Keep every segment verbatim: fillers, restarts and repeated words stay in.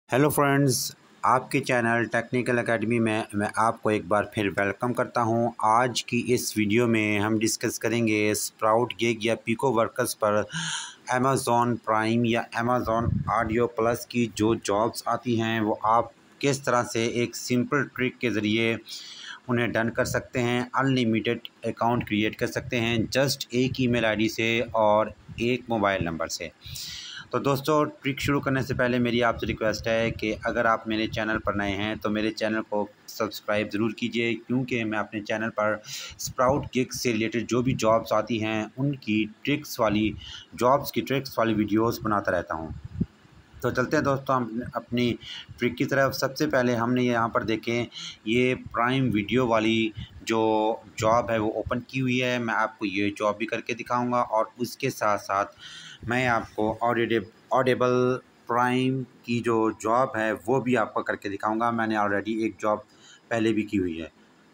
Hello friends, आपके channel technical academy में मैं आपको एक बार फिर वेलकम करता हूं। आज की इस वीडियो में हम डिस्कस करेंगे स्प्राउट गिग या पिको वर्कर्स पर अमेज़ॉन प्राइम या अमेज़ॉन ऑडियो प्लस की जो जॉब्स आती हैं वो आप किस तरह से एक सिंपल ट्रिक के ज़रिए उन्हें डन कर सकते हैं। अनलिमिटेड अकाउंट क्रिएट कर सकते हैं जस्ट एक ईमेल आईडी से और एक मोबाइल नंबर से। तो दोस्तों, ट्रिक शुरू करने से पहले मेरी आपसे रिक्वेस्ट है कि अगर आप मेरे चैनल पर नए हैं तो मेरे चैनल को सब्सक्राइब ज़रूर कीजिए, क्योंकि मैं अपने चैनल पर स्प्राउट गिग से रिलेटेड जो भी जॉब्स आती हैं उनकी ट्रिक्स वाली जॉब्स की ट्रिक्स वाली वीडियोस बनाता रहता हूं। तो चलते हैं दोस्तों हम अपनी ट्रिक की तरफ। सबसे पहले हमने यहाँ पर देखें, ये प्राइम वीडियो वाली जो जॉब है वो ओपन की हुई है। मैं आपको ये जॉब भी करके दिखाऊंगा और उसके साथ साथ मैं आपको ऑडिडे ऑडिबल प्राइम की जो जॉब है वो भी आपको करके दिखाऊंगा। मैंने ऑलरेडी एक जॉब पहले भी की हुई है।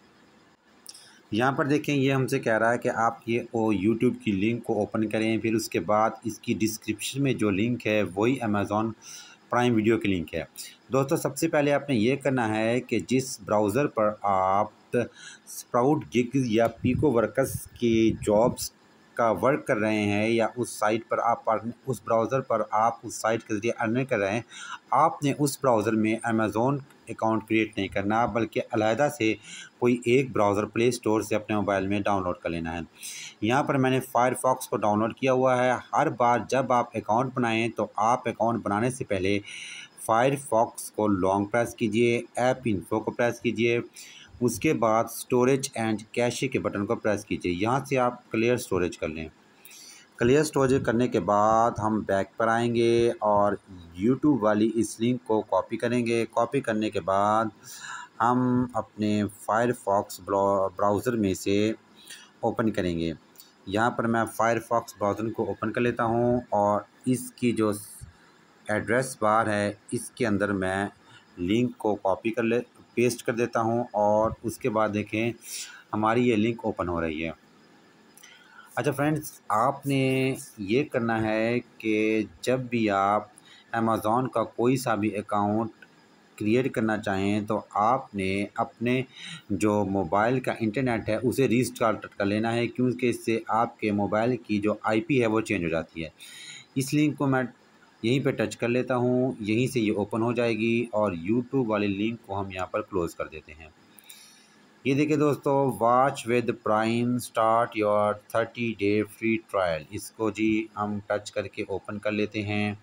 यहाँ पर देखें, ये हमसे कह रहा है कि आप ये ओ यूट्यूब की लिंक को ओपन करें, फिर उसके बाद इसकी डिस्क्रिप्शन में जो लिंक है वही अमेज़ॉन प्राइम वीडियो की लिंक है। दोस्तों, सबसे पहले आपने ये करना है कि जिस ब्राउज़र पर आप स्प्राउट गिग या पिको वर्कर्स की जॉब्स का वर्क कर रहे हैं या उस साइट पर आप उस ब्राउज़र पर आप उस साइट के ज़रिए अर्निंग कर रहे हैं, आपने उस ब्राउज़र में अमेज़ॉन अकाउंट क्रिएट नहीं करना, बल्कि अलहदा से कोई एक ब्राउज़र प्ले स्टोर से अपने मोबाइल में डाउनलोड कर लेना है। यहाँ पर मैंने फायरफॉक्स को डाउनलोड किया हुआ है। हर बार जब आप अकाउंट बनाएं तो आप अकाउंट बनाने से पहले फायरफॉक्स को लॉन्ग प्रेस कीजिए, ऐप इन्फो को प्रेस कीजिए, उसके बाद स्टोरेज एंड कैशे के बटन को प्रेस कीजिए। यहाँ से आप क्लियर स्टोरेज कर लें। क्लियर स्टोरेज करने के बाद हम बैक पर आएंगे और यूट्यूब वाली इस लिंक को कॉपी करेंगे। कॉपी करने के बाद हम अपने फायरफॉक्स ब्राउज़र में से ओपन करेंगे। यहाँ पर मैं फायरफॉक्स ब्राउज़र को ओपन कर लेता हूँ और इसकी जो एड्रेस बार है इसके अंदर मैं लिंक को कॉपी कर ले पेस्ट कर देता हूँ और उसके बाद देखें हमारी ये लिंक ओपन हो रही है। अच्छा फ्रेंड्स, आपने ये करना है कि जब भी आप अमेज़ॉन का कोई सा भी अकाउंट क्रिएट करना चाहें तो आपने अपने जो मोबाइल का इंटरनेट है उसे रीस्टार्ट कर लेना है, क्योंकि इससे आपके मोबाइल की जो आईपी है वो चेंज हो जाती है। इस लिंक को मैं यहीं पे टच कर लेता हूँ, यहीं से ये ओपन हो जाएगी और यूट्यूब वाली लिंक को हम यहाँ पर क्लोज़ कर देते हैं। ये देखिए दोस्तों, watch with prime start your thirty day free trial, इसको जी हम टच करके ओपन कर लेते हैं।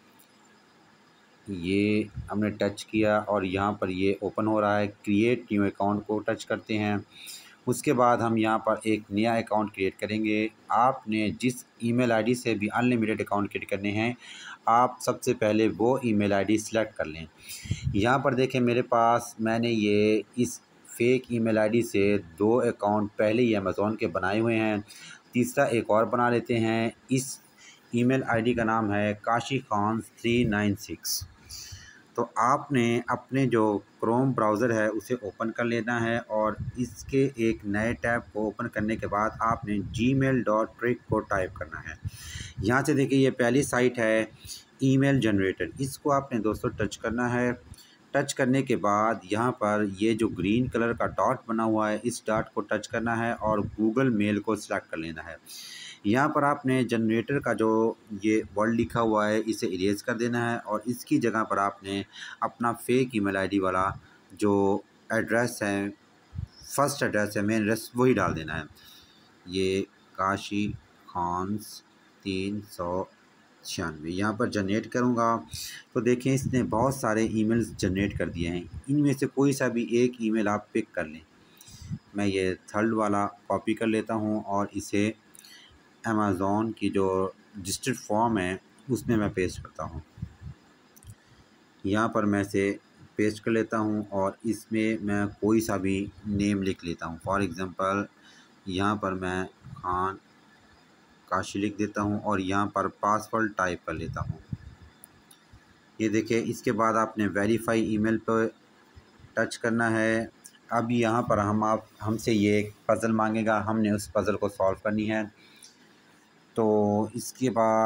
ये हमने टच किया और यहाँ पर ये ओपन हो रहा है। क्रिएट न्यू अकाउंट को टच करते हैं। उसके बाद हम यहाँ पर एक नया अकाउंट क्रिएट करेंगे। आपने जिस ईमेल आईडी से भी अनलिमिटेड अकाउंट क्रिएट करने हैं, आप सबसे पहले वो ईमेल आईडी सेलेक्ट कर लें। यहाँ पर देखें, मेरे पास मैंने ये इस फेक ईमेल आईडी से दो अकाउंट पहले ही अमेज़ॉन के बनाए हुए हैं। तीसरा एक और बना लेते हैं। इस ईमेल आईडी का नाम है Kashi Khan three nine six. तो आपने अपने जो क्रोम ब्राउज़र है उसे ओपन कर लेना है और इसके एक नए टैब को ओपन करने के बाद आपने जीमेल डॉट ट्रिक को टाइप करना है। यहाँ से देखिए, ये पहली साइट है ईमेल जनरेटर, इसको आपने दोस्तों टच करना है। टच करने के बाद यहाँ पर ये जो ग्रीन कलर का डॉट बना हुआ है, इस डॉट को टच करना है और गूगल मेल को सिलेक्ट कर लेना है। यहाँ पर आपने जनरेटर का जो ये वर्ड लिखा हुआ है इसे इरेज कर देना है और इसकी जगह पर आपने अपना फेक ईमेल आईडी वाला जो एड्रेस है, फर्स्ट एड्रेस है, मेन एड्रेस, वही डाल देना है। ये काशी खान्स तीन सौ छियानवे यहाँ पर जनरेट करूँगा तो देखें इसने बहुत सारे ईमेल्स जनरेट कर दिए हैं। इनमें से कोई सा भी एक ईमेल आप पिक कर लें। मैं ये थर्ड वाला कॉपी कर लेता हूँ और इसे अमेज़ॉन की जो रजिस्टर्ड फॉर्म है उसमें मैं पेस्ट करता हूँ। यहाँ पर मैं इसे पेस्ट कर लेता हूँ और इसमें मैं कोई सा भी नेम लिख लेता हूँ। फॉर एग्ज़ाम्पल यहाँ पर मैं खान काशी लिख देता हूँ और यहाँ पर पासवर्ड टाइप कर लेता हूँ। ये देखिए, इसके बाद आपने वेरीफाई ईमेल पर टच करना है। अब यहाँ पर हम आप हमसे ये एक पज़ल मांगेगा, हमने उस पज़ल को सॉल्व करनी है। तो इसके बाद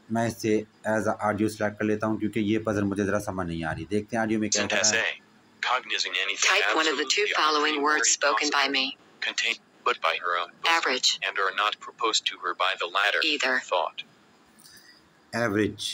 मैं इसे एज ऑडियो सेलेक्ट कर लेता हूँ क्योंकि ये पजल मुझे ज़रा समझ नहीं आ रही। देखते हैं ऑडियो में क्या कहता है। Type one of the two following words spoken by me. Contained but by her own Average. and are not proposed to her by the latter. Either. Thought. Average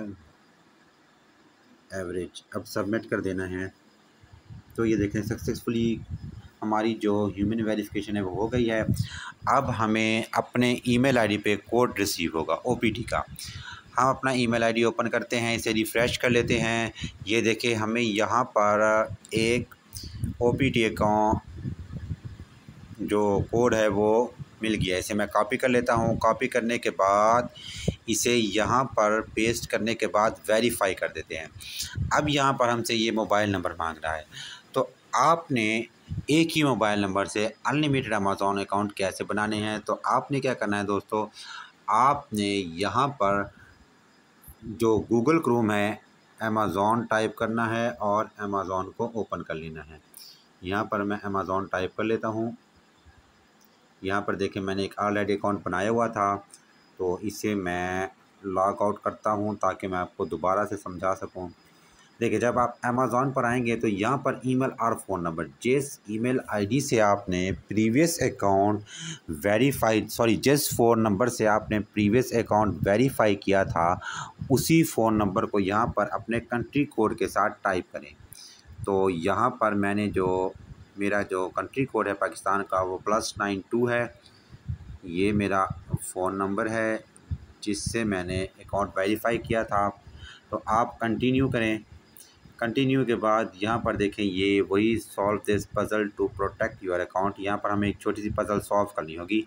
average अब सबमिट कर देना है। तो ये देखें सक्सेसफुली हमारी जो human verification है वो हो गई है। अब हमें अपने ईमेल आईडी पे कोड रिसीव होगा ओपीटी का। हम अपना ईमेल आईडी ओपन करते हैं, इसे रिफ़्रेश कर लेते हैं। ये देखें हमें यहाँ पर एक ओपीटी अकाउंट जो कोड है वो मिल गया। इसे मैं कॉपी कर लेता हूँ। कॉपी करने के बाद इसे यहाँ पर पेस्ट करने के बाद वेरीफाई कर देते हैं। अब यहाँ पर हमसे ये मोबाइल नंबर मांग रहा है। तो आपने एक ही मोबाइल नंबर से अनलिमिटेड अमेज़ॉन अकाउंट कैसे बनाने हैं, तो आपने क्या करना है दोस्तों, आपने यहाँ पर जो गूगल क्रोम है अमेज़ॉन टाइप करना है और अमेज़ॉन को ओपन कर लेना है। यहाँ पर मैं अमेज़ॉन टाइप कर लेता हूँ। यहाँ पर देखें मैंने एक ऑलरेडी अकाउंट बनाया हुआ था, तो इसे मैं लॉग आउट करता हूँ ताकि मैं आपको दोबारा से समझा सकूँ। देखिए जब आप अमेज़ॉन पर आएंगे तो यहाँ पर ईमेल और फ़ोन नंबर, जिस ईमेल आईडी से आपने प्रीवियस अकाउंट वेरीफाइड सॉरी जिस फ़ोन नंबर से आपने प्रीवियस अकाउंट वेरीफाई किया था उसी फ़ोन नंबर को यहाँ पर अपने कंट्री कोड के साथ टाइप करें। तो यहाँ पर मैंने जो मेरा जो कंट्री कोड है पाकिस्तान का वो प्लस नाइन टू है। ये मेरा फ़ोन नंबर है जिससे मैंने अकाउंट वेरीफाई किया था। तो आप कंटिन्यू करें। कंटिन्यू के बाद यहाँ पर देखें ये वही solve this puzzle to protect your account. यहाँ पर हमें एक छोटी सी पज़ल सॉल्व करनी होगी।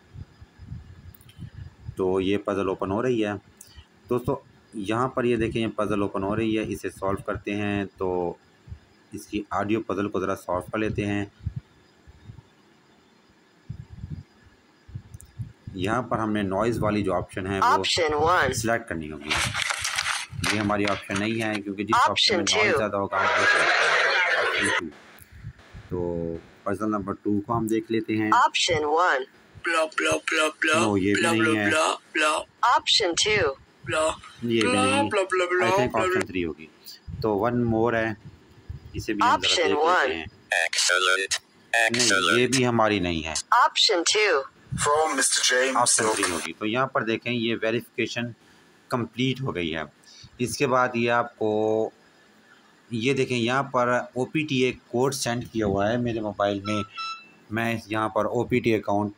तो ये पज़ल ओपन हो रही है दोस्तों। यहाँ पर ये देखें ये पज़ल ओपन हो रही है, इसे सॉल्व करते हैं। तो इसकी ऑडियो पज़ल को ज़रा सॉल्व कर लेते हैं। यहाँ पर हमने नॉइज़ वाली जो ऑप्शन है वो सिलेक्ट करनी होगी। ये हमारी ऑप्शन नहीं है क्योंकि जिस ऑप्शन में नॉइज़ ज़्यादा होगा हम वो सिलेक्ट करेंगे। Option two. तो पज़ल नंबर टू को हम देख लेते हैं। ऑप्शन वन नो ये भी नहीं है। ऑप्शन टू ये भी नहीं। आई थिंक ऑप्शन थ्री होगी। तो वन मोर है, इसे भी हम जरा देख लेते हैं। Excellent. नहीं Excellent. ये भी हमारी नहीं है। Option two From Mister James. Option three होगी। तो यहाँ पर देखें ये वेरिफिकेशन कंप्लीट हो गई है। इसके बाद ये आपको ये देखें यहाँ पर ओपीटी एक कोड सेंड किया हुआ है मेरे मोबाइल में। मैं यहाँ पर ओपीटी अकाउंट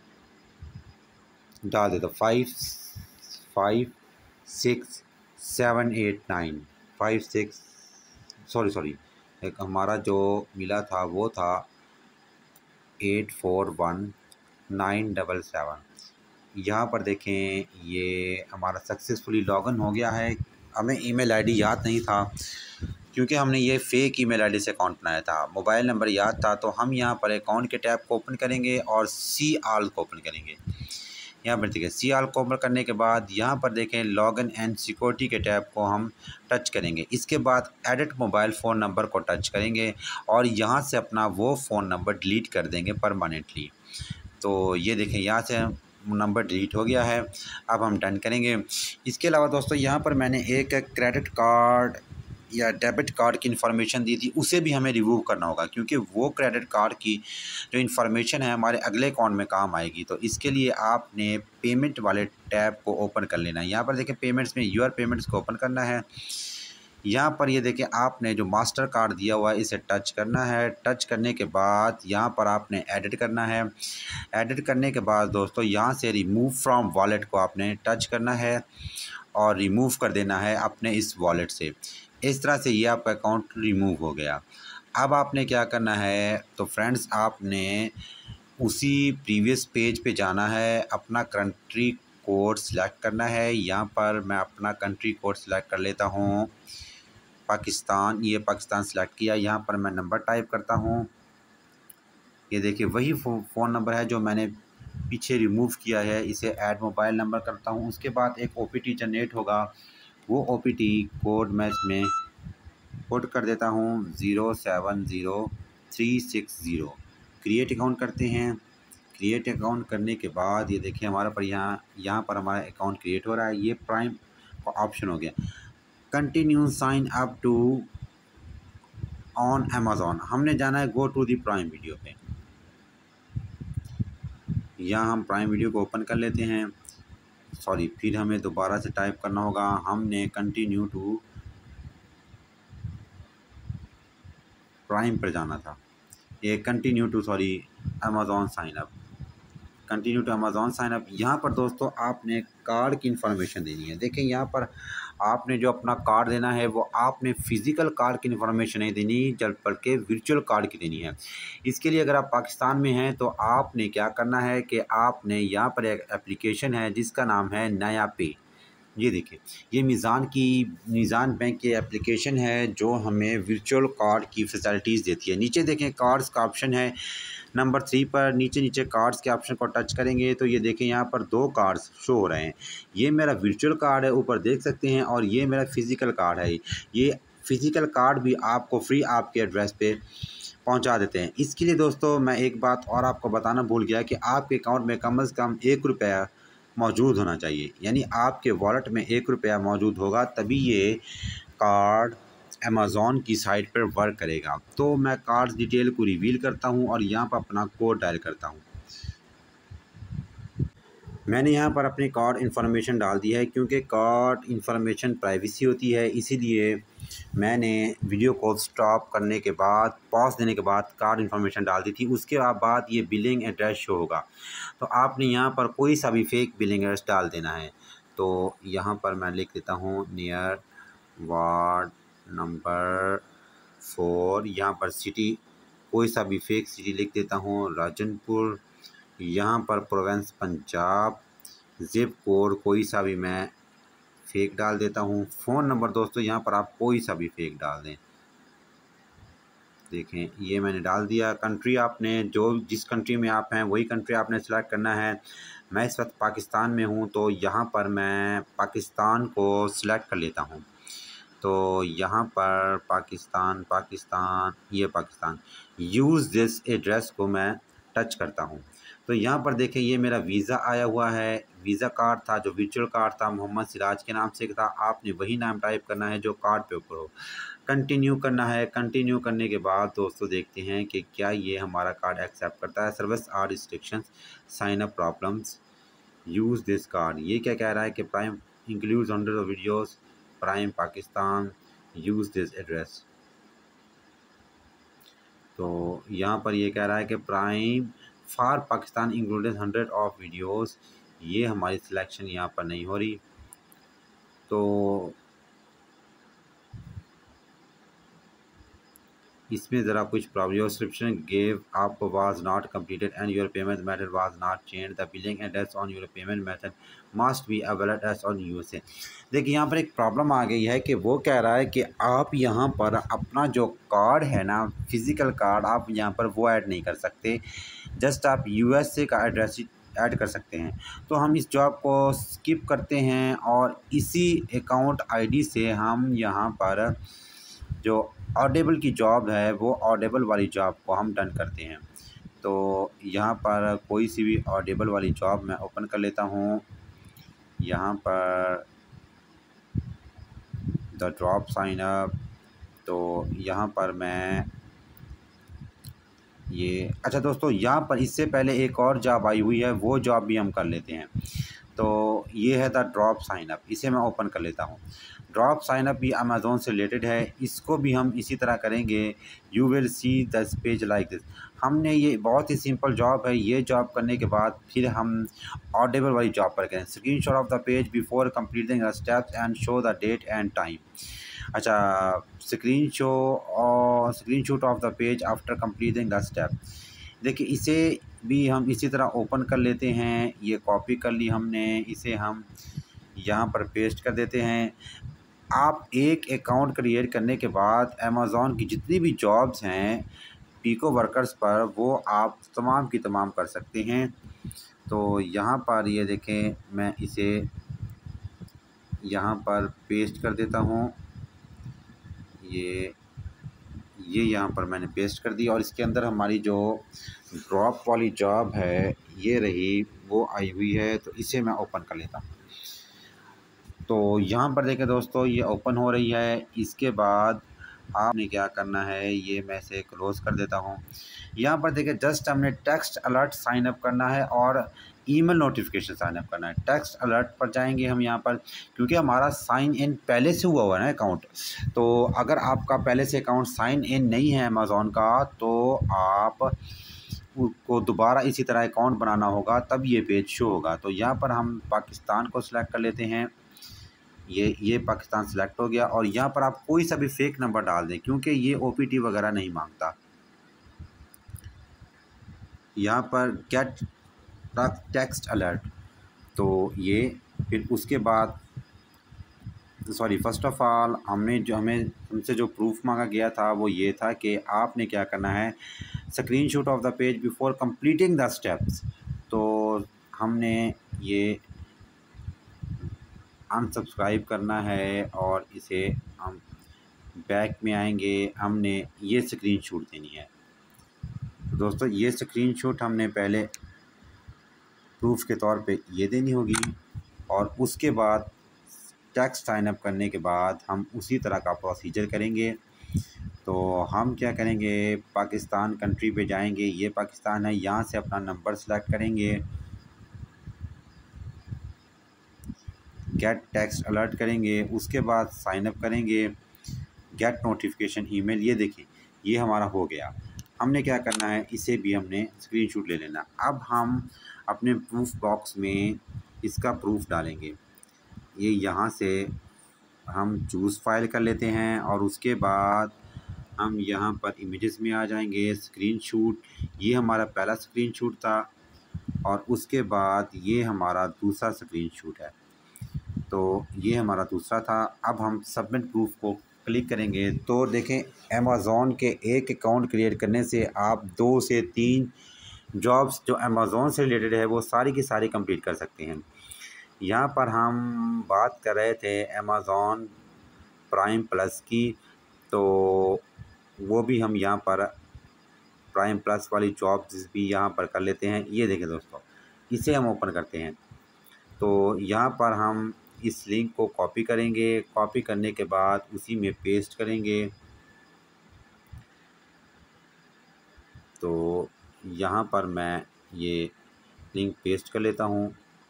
डाल देता हूँ। Five five six seven eight nine five six sorry sorry एक हमारा जो मिला था वो था eight four one nine double seven. यहाँ पर देखें ये हमारा सक्सेसफुली लॉगिन हो गया है। हमें ईमेल आईडी याद नहीं था क्योंकि हमने ये फ़ेक ईमेल आईडी से अकाउंट बनाया था। मोबाइल नंबर याद था तो हम यहाँ पर अकाउंट के टैब को ओपन करेंगे और सी आल को ओपन करेंगे। यहाँ पर देखिए सी आल को ओपन करने के बाद यहाँ पर देखें लॉगिन एंड सिक्योरिटी के टैब को हम टच करेंगे। इसके बाद एडिट मोबाइल फ़ोन नंबर को टच करेंगे और यहाँ से अपना वो फ़ोन नंबर डिलीट कर देंगे परमानेंटली। तो ये देखें यहाँ से नंबर डिलीट हो गया है। अब हम डन करेंगे। इसके अलावा दोस्तों यहाँ पर मैंने एक क्रेडिट कार्ड या डेबिट कार्ड की इन्फॉर्मेशन दी थी, उसे भी हमें रिमूव करना होगा क्योंकि वो क्रेडिट कार्ड की जो इन्फॉर्मेशन है हमारे अगले अकाउंट में काम आएगी। तो इसके लिए आपने पेमेंट वाले टैब को ओपन कर लेना है। यहाँ पर देखें पेमेंट्स में यूआर पेमेंट्स को ओपन करना है। यहाँ पर ये देखें आपने जो मास्टर कार्ड दिया हुआ है इसे टच करना है। टच करने के बाद यहाँ पर आपने एडिट करना है। एडिट करने के बाद दोस्तों यहाँ से रिमूव फ्रॉम वॉलेट को आपने टच करना है और रिमूव कर देना है अपने इस वॉलेट से। इस तरह से ये आपका अकाउंट रिमूव हो गया। अब आपने क्या करना है तो फ्रेंड्स आपने उसी प्रीवियस पेज पे जाना है, अपना कंट्री कोड सिलेक्ट करना है। यहाँ पर मैं अपना कंट्री कोड सिलेक्ट कर लेता हूँ पाकिस्तान। ये पाकिस्तान सिलेक्ट किया। यहाँ पर मैं नंबर टाइप करता हूँ। ये देखिए वही फ़ोन नंबर है जो मैंने पीछे रिमूव किया है। इसे ऐड मोबाइल नंबर करता हूँ। उसके बाद एक ओपीटी जनरेट होगा, वो ओपीटी कोड मैं इसमें पुट कर देता हूँ zero seven zero three six zero. Create account करते हैं। क्रिएट अकाउंट करने के बाद ये देखिए हमारा पर यहाँ यहाँ पर हमारा अकाउंट क्रिएट हो रहा है। ये प्राइम ऑप्शन हो गया। Continue sign up to on Amazon, हमने जाना है go to the prime video पे। यहाँ हम प्राइम वीडियो को ओपन कर लेते हैं। सॉरी, फिर हमें दोबारा से टाइप करना होगा। हमने कंटिन्यू टू प्राइम पर जाना था। ये continue to sorry Amazon sign up, continue to Amazon sign up. यहाँ पर दोस्तों आपने कार्ड की इन्फॉर्मेशन देनी है। देखें यहाँ पर आपने जो अपना कार्ड देना है वो आपने फ़िज़िकल कार्ड की इन्फॉर्मेशन नहीं देनी, जब बल्कि वर्चुअल कार्ड की देनी है। इसके लिए अगर आप पाकिस्तान में हैं तो आपने क्या करना है कि आपने यहाँ पर एक एप्लीकेशन है जिसका नाम है नया पे। ये देखिए, ये मीज़ान की मीज़ान बैंक की एप्लीकेशन है जो हमें वर्चुअल कार्ड की फैसिलिटीज़ देती है। नीचे देखें कार्ड्स का ऑप्शन है नंबर थ्री पर, नीचे नीचे कार्ड्स के ऑप्शन को टच करेंगे तो ये देखें यहाँ पर दो कार्ड्स शो हो रहे हैं। ये मेरा वर्चुअल कार्ड है, ऊपर देख सकते हैं, और ये मेरा फ़िज़िकल कार्ड है। ये फ़िज़िकल कार्ड भी आपको फ्री आपके एड्रेस पे पहुंचा देते हैं। इसके लिए दोस्तों मैं एक बात और आपको बताना भूल गया कि आपके अकाउंट में कम से कम एक रुपया मौजूद होना चाहिए, यानी आपके वॉलेट में एक रुपया मौजूद होगा तभी ये कार्ड अमेज़ॉन की साइट पर वर्क करेगा। तो मैं कार्ड डिटेल को रिवील करता हूं और यहाँ पर अपना कोड डायल करता हूं। मैंने यहाँ पर अपनी कार्ड इन्फॉर्मेशन डाल दी है, क्योंकि कार्ड इन्फॉर्मेशन प्राइवेसी होती है, इसीलिए मैंने वीडियो को स्टॉप करने के बाद पॉज देने के बाद कार्ड इन्फॉर्मेशन डाल दी थी। उसके बाद ये बिलिंग एड्रेस शो होगा, तो आपने यहाँ पर कोई सा भी फेक बिलिंग एड्रेस डाल देना है। तो यहाँ पर मैं लिख देता हूँ नियर वार्ड नंबर फोर, यहाँ पर सिटी कोई सा भी फेक सिटी लिख देता हूँ, राजनपुर, यहाँ पर प्रोविंस पंजाब, ज़िप कोड कोई सा भी मैं फेक डाल देता हूँ। फ़ोन नंबर दोस्तों यहाँ पर आप कोई सा भी फेक डाल दें। देखें ये मैंने डाल दिया। कंट्री आपने जो जिस कंट्री में आप हैं वही कंट्री आपने सेलेक्ट करना है। मैं इस वक्त पाकिस्तान में हूँ तो यहाँ पर मैं पाकिस्तान को सिलेक्ट कर लेता हूँ। तो यहाँ पर पाकिस्तान पाकिस्तान ये पाकिस्तान यूज़ दिस एड्रेस को मैं टच करता हूँ। तो यहाँ पर देखें ये मेरा वीज़ा आया हुआ है। वीज़ा कार्ड था जो वर्चुअल कार्ड था, मोहम्मद सिराज के नाम से था। आपने वही नाम टाइप करना है जो कार्ड पे ऊपर हो। कंटिन्यू करना है। कंटिन्यू करने के बाद दोस्तों देखते हैं कि क्या ये हमारा कार्ड एक्सेप्ट करता है। Service or restrictions, sign up problems, use this card. ये क्या कह रहा है कि prime includes hundred of videos, prime Pakistan, use this address. तो यहाँ पर ये कह रहा है कि prime for Pakistan included hundred of videos. ये हमारी सिलेक्शन यहाँ पर नहीं हो रही। तो इसमें ज़रा कुछ problem, your subscription gave up was not completed and your payment method was not change, the billing address on your payment method must be a valid address on USA. देखिए यहाँ पर एक प्रॉब्लम आ गई है कि वो कह रहा है कि आप यहाँ पर अपना जो कार्ड है ना, फिज़िकल कार्ड, आप यहाँ पर वो ऐड नहीं कर सकते, जस्ट आप यूएसए का एड्रेस ऐड कर सकते हैं। तो हम इस जॉब को स्किप करते हैं और इसी अकाउंट आईडी से हम यहाँ पर जो ऑडिबल की जॉब है वो ऑडिबल वाली जॉब को हम डन करते हैं। तो यहाँ पर कोई सी भी ऑडिबल वाली जॉब मैं ओपन कर लेता हूँ। यहाँ पर द ड्रॉप साइन अप, तो यहाँ पर मैं ये अच्छा दोस्तों यहाँ पर इससे पहले एक और जॉब आई हुई है, वो जॉब भी हम कर लेते हैं। तो ये है द ड्रॉप साइन अप, इसे मैं ओपन कर लेता हूँ। ड्रॉप साइन अप भी अमेज़ॉन से रिलेटेड है, इसको भी हम इसी तरह करेंगे। You will see this page like this. हमने ये बहुत ही सिंपल जॉब है। ये जॉब करने के बाद फिर हम ऑडिबल वाली जॉब पर करें। Screenshot of the page before completing the steps and show the date and time. अच्छा, स्क्रीन शो और screenshot of the page after completing the step. देखिए इसे भी हम इसी तरह ओपन कर लेते हैं। ये कॉपी कर ली हमने, इसे हम यहाँ पर पेस्ट कर देते हैं। आप एक अकाउंट क्रिएट करने के बाद अमेज़ॉन की जितनी भी जॉब्स हैं पीको वर्कर्स पर, वो आप तमाम की तमाम कर सकते हैं। तो यहाँ पर ये देखें, मैं इसे यहाँ पर पेस्ट कर देता हूँ। ये ये यहाँ पर मैंने पेस्ट कर दी और इसके अंदर हमारी जो ड्रॉप वाली जॉब है ये रही, वो आई हुई है। तो इसे मैं ओपन कर लेता हूँ। तो यहाँ पर देखें दोस्तों ये ओपन हो रही है। इसके बाद आपने क्या करना है, ये मैं इसे क्लोज़ कर देता हूँ। यहाँ पर देखिए जस्ट हमने टेक्स्ट अलर्ट साइन अप करना है और ईमेल नोटिफिकेशन साइन अप करना है। टेक्स्ट अलर्ट पर जाएंगे हम यहाँ पर, क्योंकि हमारा साइन इन पहले से हुआ हुआ है ना अकाउंट। तो अगर आपका पहले से अकाउंट साइन इन नहीं है अमेज़ॉन का, तो आप को दोबारा इसी तरह अकाउंट बनाना होगा, तब ये पेज शो होगा। तो यहाँ पर हम पाकिस्तान को सिलेक्ट कर लेते हैं। ये ये पाकिस्तान सिलेक्ट हो गया और यहाँ पर आप कोई सा भी फेक नंबर डाल दें, क्योंकि ये ओपीटी वगैरह नहीं मांगता। यहाँ पर गेट टेक्स्ट अलर्ट, तो ये फिर उसके बाद सॉरी फर्स्ट ऑफ ऑल हमने जो हमें हमसे जो प्रूफ मांगा गया था वो ये था कि आपने क्या करना है, screenshot of the page before completing the steps. तो हमने ये अनसब्सक्राइब करना है और इसे हम बैक में आएंगे, हमने ये स्क्रीनशॉट देनी है। तो दोस्तों ये स्क्रीनशॉट हमने पहले प्रूफ के तौर पे ये देनी होगी और उसके बाद टेक्स्ट साइन अप करने के बाद हम उसी तरह का प्रोसीजर करेंगे। तो हम क्या करेंगे, पाकिस्तान कंट्री पे जाएंगे, ये पाकिस्तान है, यहाँ से अपना नंबर सेलेक्ट करेंगे, गेट टेक्स्ट अलर्ट करेंगे, उसके बाद साइन अप करेंगे, गेट नोटिफिकेशन ईमेल। ये देखिए ये हमारा हो गया। हमने क्या करना है, इसे भी हमने स्क्रीनशॉट ले लेना। अब हम अपने प्रूफ बॉक्स में इसका प्रूफ डालेंगे। ये यहाँ से हम चूज़ फाइल कर लेते हैं और उसके बाद हम यहाँ पर इमेजेस में आ जाएंगे। स्क्रीनशॉट, ये हमारा पहला स्क्रीनशॉट था और उसके बाद ये हमारा दूसरा स्क्रीनशॉट है। तो ये हमारा दूसरा था। अब हम सबमिट प्रूफ को क्लिक करेंगे तो देखें अमेज़ॉन के एक अकाउंट क्रिएट करने से आप दो से तीन जॉब्स जो अमेज़ॉन से रिलेटेड है वो सारी की सारी कंप्लीट कर सकते हैं। यहाँ पर हम बात कर रहे थे अमेज़ॉन प्राइम प्लस की, तो वो भी हम यहाँ पर प्राइम प्लस वाली जॉब्स भी यहाँ पर कर लेते हैं। ये देखें दोस्तों, इसे हम ओपन करते हैं तो यहाँ पर हम इस लिंक को कॉपी करेंगे। कॉपी करने के बाद उसी में पेस्ट करेंगे। तो यहाँ पर मैं ये लिंक पेस्ट कर लेता हूँ।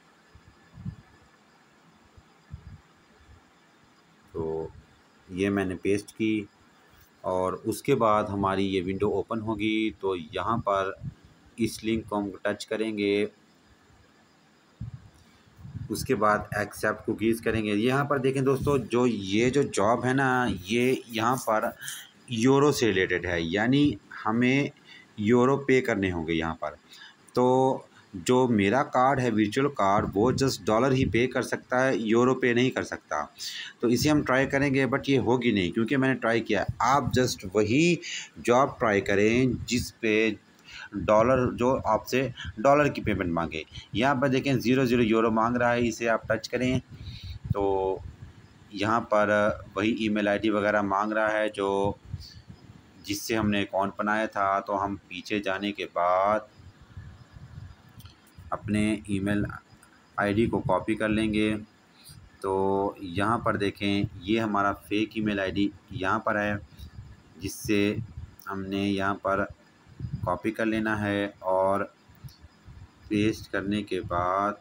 तो ये मैंने पेस्ट की और उसके बाद हमारी ये विंडो ओपन होगी। तो यहाँ पर इस लिंक को हम टच करेंगे, उसके बाद एक्सेप्ट कुकीज़ करेंगे। यहाँ पर देखें दोस्तों, जो ये जो जॉब है ना, ये यहाँ पर यूरो से रिलेटेड है, यानी हमें यूरो पे करने होंगे यहाँ पर। तो जो मेरा कार्ड है वर्चुअल कार्ड, वो जस्ट डॉलर ही पे कर सकता है, यूरो पे नहीं कर सकता। तो इसे हम ट्राई करेंगे, बट ये होगी नहीं क्योंकि मैंने ट्राई किया। आप जस्ट वही जॉब ट्राई करें जिस पे डॉलर, जो आपसे डॉलर की पेमेंट मांगे। यहाँ पर देखें ज़ीरो ज़ीरो यूरो मांग रहा है, इसे आप टच करें तो यहाँ पर वही ईमेल आईडी वगैरह मांग रहा है जो जिससे हमने अकाउंट बनाया था। तो हम पीछे जाने के बाद अपने ईमेल आईडी को कॉपी कर लेंगे। तो यहाँ पर देखें ये हमारा फेक ईमेल आईडी यहाँ पर है, जिससे हमने यहाँ पर कॉपी कर लेना है और पेस्ट करने के बाद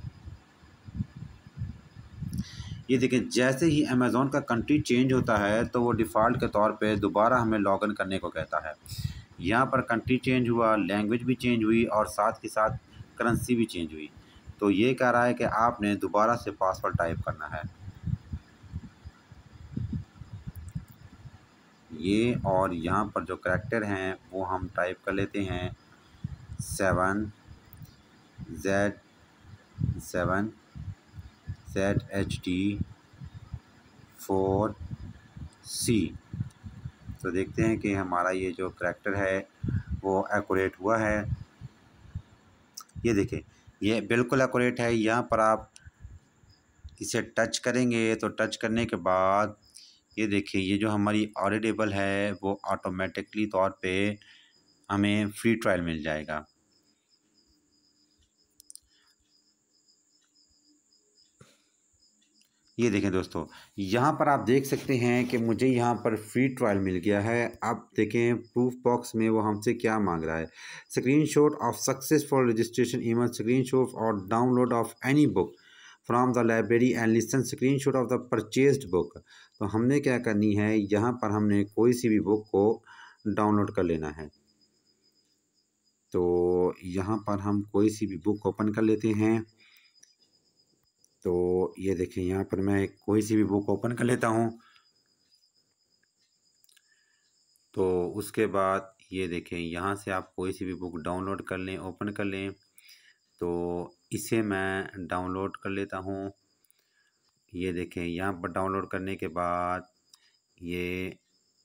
ये देखें जैसे ही अमेज़ॉन का कंट्री चेंज होता है तो वो डिफ़ॉल्ट के तौर पे दोबारा हमें लॉगिन करने को कहता है। यहाँ पर कंट्री चेंज हुआ, लैंग्वेज भी चेंज हुई और साथ के साथ करेंसी भी चेंज हुई। तो ये कह रहा है कि आपने दोबारा से पासवर्ड टाइप करना है। ये और यहाँ पर जो करैक्टर हैं वो हम टाइप कर लेते हैं, seven Z seven Z H D four C. तो देखते हैं कि हमारा ये जो करैक्टर है वो एक्यूरेट हुआ है। ये देखें ये बिल्कुल एक्यूरेट है। यहाँ पर आप इसे टच करेंगे तो टच करने के बाद ये देखिए ये जो हमारी ऑडिटेबल है वो ऑटोमेटिकली तौर पे हमें फ्री ट्रायल मिल जाएगा। ये देखें दोस्तों, यहाँ पर आप देख सकते हैं कि मुझे यहाँ पर फ्री ट्रायल मिल गया है। अब देखें प्रूफ बॉक्स में वो हमसे क्या मांग रहा है। Screenshot of successful registration email, screenshot और download of any book from the library and listen, screenshot of the purchased book. तो हमने क्या करनी है, यहाँ पर हमने कोई सी भी बुक को डाउनलोड कर लेना है। तो यहाँ पर हम कोई सी भी बुक ओपन कर लेते हैं। तो ये देखें, यहाँ पर मैं कोई सी भी बुक ओपन कर लेता हूँ। तो उसके बाद ये देखें, यहाँ से आप कोई सी भी बुक डाउनलोड कर लें, ओपन कर लें। तो इसे मैं डाउनलोड कर लेता हूँ। ये देखें, यहाँ पर डाउनलोड करने के बाद ये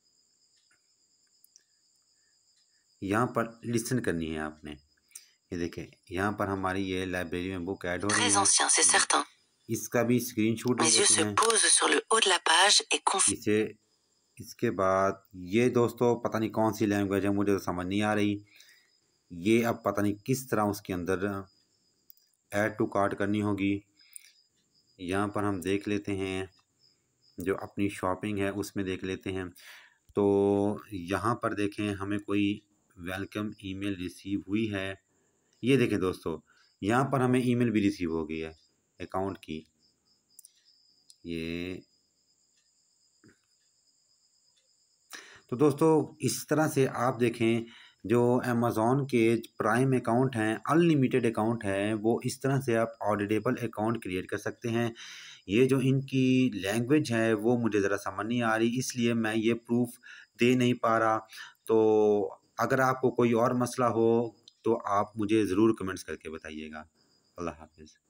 यहाँ पर लिसन करनी है आपने। ये देखें, यहाँ पर हमारी ये लाइब्रेरी में बुक ऐड हो रही है। इसका भी स्क्रीनशॉट ले लेते हैं इसे। इसके बाद ये दोस्तों पता नहीं कौन सी लैंग्वेज है, मुझे तो समझ नहीं आ रही। ये अब पता नहीं किस तरह उसके अंदर ऐड टू कार्ट करनी होगी। यहाँ पर हम देख लेते हैं, जो अपनी शॉपिंग है उसमें देख लेते हैं। तो यहाँ पर देखें, हमें कोई वेलकम ईमेल रिसीव हुई है। ये देखें दोस्तों, यहाँ पर हमें ईमेल भी रिसीव हो गई है अकाउंट की। ये तो दोस्तों इस तरह से आप देखें, जो अमेज़ॉन के प्राइम अकाउंट हैं, अनलिमिटेड अकाउंट है, वो इस तरह से आप ऑडिटेबल अकाउंट क्रिएट कर सकते हैं। ये जो इनकी लैंग्वेज है वो मुझे ज़रा समझ नहीं आ रही, इसलिए मैं ये प्रूफ दे नहीं पा रहा। तो अगर आपको कोई और मसला हो तो आप मुझे ज़रूर कमेंट्स करके बताइएगा। अल्लाह हाफ़िज़।